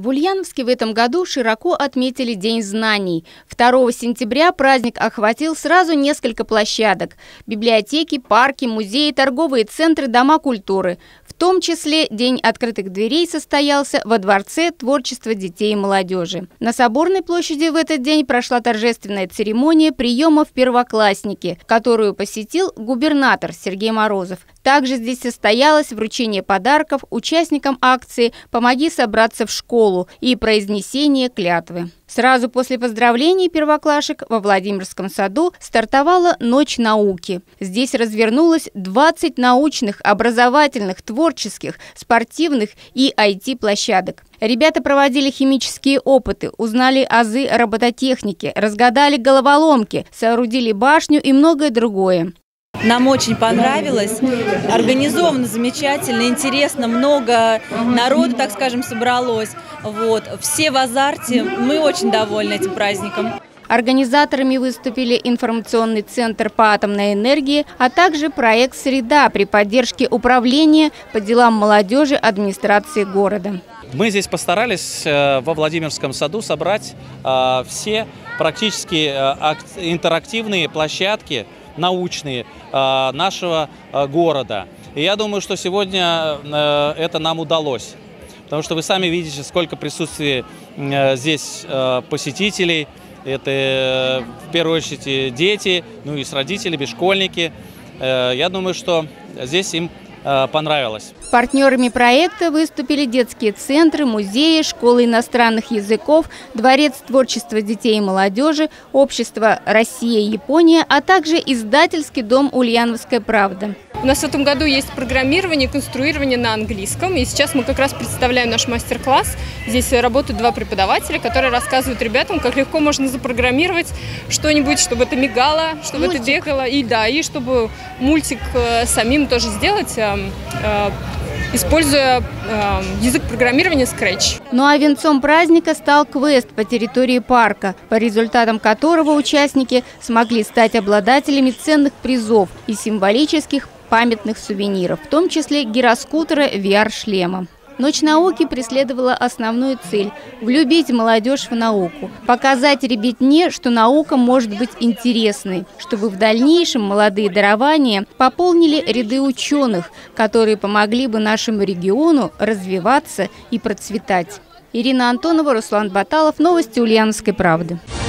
В Ульяновске в этом году широко отметили День знаний. 2 сентября праздник охватил сразу несколько площадок – библиотеки, парки, музеи, торговые центры, дома культуры. В том числе День открытых дверей состоялся во Дворце творчества детей и молодежи. На Соборной площади в этот день прошла торжественная церемония приема в первоклассники, которую посетил губернатор Сергей Морозов. Также здесь состоялось вручение подарков участникам акции «Помоги собраться в школу» и произнесение клятвы. Сразу после поздравлений первоклашек во Владимирском саду стартовала Ночь науки. Здесь развернулось 20 научных, образовательных, творческих, спортивных и IT-площадок. Ребята проводили химические опыты, узнали азы робототехники, разгадали головоломки, соорудили башню и многое другое. Нам очень понравилось, организовано замечательно, интересно, много народу, так скажем, собралось. Все в азарте, мы очень довольны этим праздником. Организаторами выступили информационный центр по атомной энергии, а также проект «Среда» при поддержке Управления по делам молодежи администрации города. Мы здесь постарались во Владимирском саду собрать все практически интерактивные площадки научные нашего города. И я думаю, что сегодня это нам удалось. Потому что вы сами видите, сколько присутствия здесь посетителей. Это в первую очередь дети, ну и с родителями, школьники. Я думаю, что здесь им понравилось. Партнерами проекта выступили детские центры, музеи, школы иностранных языков, Дворец творчества детей и молодежи, Общество «Россия-Япония», а также издательский дом «Ульяновская правда». У нас в этом году есть программирование, конструирование на английском. И сейчас мы как раз представляем наш мастер-класс. Здесь работают два преподавателя, которые рассказывают ребятам, как легко можно запрограммировать что-нибудь, чтобы это мигало, чтобы это бегало. И чтобы мультик самим тоже сделать, используя язык программирования Scratch. Ну а венцом праздника стал квест по территории парка, по результатам которого участники смогли стать обладателями ценных призов и символических памятных сувениров, в том числе гироскутера VR-шлема. Ночь науки преследовала основную цель – влюбить молодежь в науку, показать ребятне, что наука может быть интересной, чтобы в дальнейшем молодые дарования пополнили ряды ученых, которые помогли бы нашему региону развиваться и процветать. Ирина Антонова, Руслан Баталов. Новости Ульяновской правды.